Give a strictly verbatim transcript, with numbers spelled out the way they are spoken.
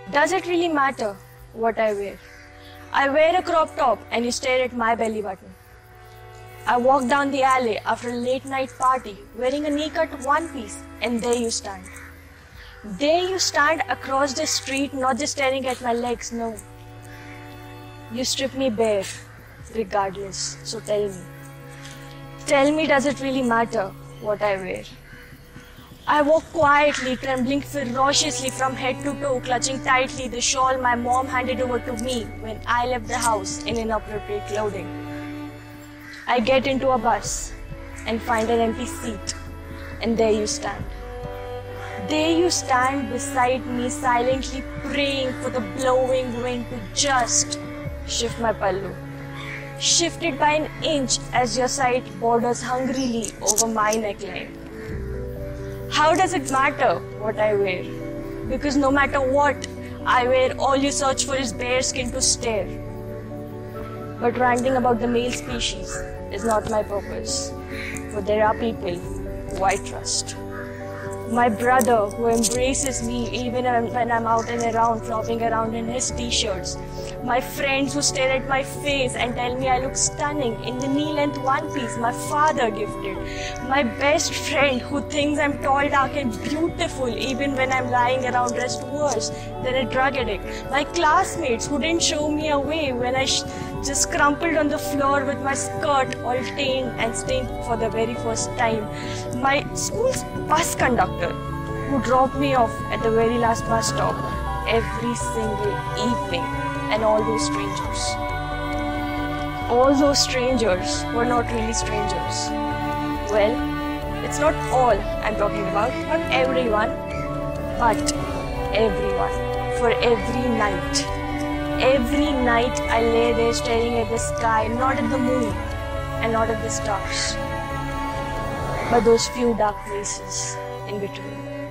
Does it really matter what I wear? I wear a crop top and you stare at my belly button. I walk down the alley after a late night party wearing a knee-cut one-piece and there you stand. There you stand across the street, not just staring at my legs, no. You strip me bare, regardless, so tell me. Tell me, does it really matter what I wear? I walk quietly, trembling ferociously from head to toe, clutching tightly the shawl my mom handed over to me when I left the house in inappropriate clothing. I get into a bus and find an empty seat, and there you stand. There you stand beside me, silently praying for the blowing wind to just shift my pallo. Shift it by an inch as your sight borders hungrily over my neckline. How does it matter what I wear? Because no matter what I wear, all you search for is bare skin to stare. But ranting about the male species is not my purpose, for there are people who I trust. My brother who embraces me even when I'm out and around, flopping around in his t-shirts. My friends who stare at my face and tell me I look stunning in the knee-length one-piece my father gifted. My best friend who thinks I'm tall, dark and beautiful even when I'm lying around dressed worse than a drug addict. My classmates who didn't show me away when I sh just crumpled on the floor with my skirt all stained and stained for the very first time. My school's bus conductor who dropped me off at the very last bus stop every single evening, and all those strangers. All those strangers were not really strangers. Well, it's not all I'm talking about, not everyone, but everyone, for every night. Every night I lay there staring at the sky, not at the moon and not at the stars, but those few dark places in between.